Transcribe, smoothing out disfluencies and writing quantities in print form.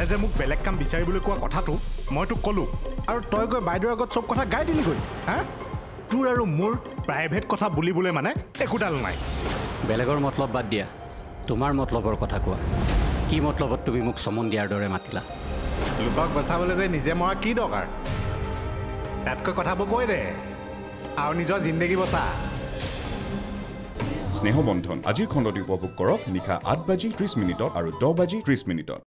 যে মোক বেলেগ কাম বিচাৰিবলৈ কোৱা কথাটো মই তোক ক'লোঁ আৰু তই গৈ বাইদেউৰ আগত চব কথা গাই দিলিগৈ হা তোৰ আৰু মোৰ প্ৰাইভেট কথা বুলিবলৈ মানে একোডাল নাই বেলেগৰ মতলব বাদ দিয়া তোমাৰ মতলবৰ কথা কোৱা কি মতলবত তুমি মোক চমন দিয়াৰ দৰে মাতিলা লোকক বচাবলৈ গৈ নিজে মৰা কি দৰকাৰ তাতকৈ কথাবোৰ কৈ দে আৰু নিজৰ জিন্দগী বচা স্নেহ বন্ধন আজিৰ খণ্ডটি উপভোগ কৰক নিশা 8:30 আৰু 10:30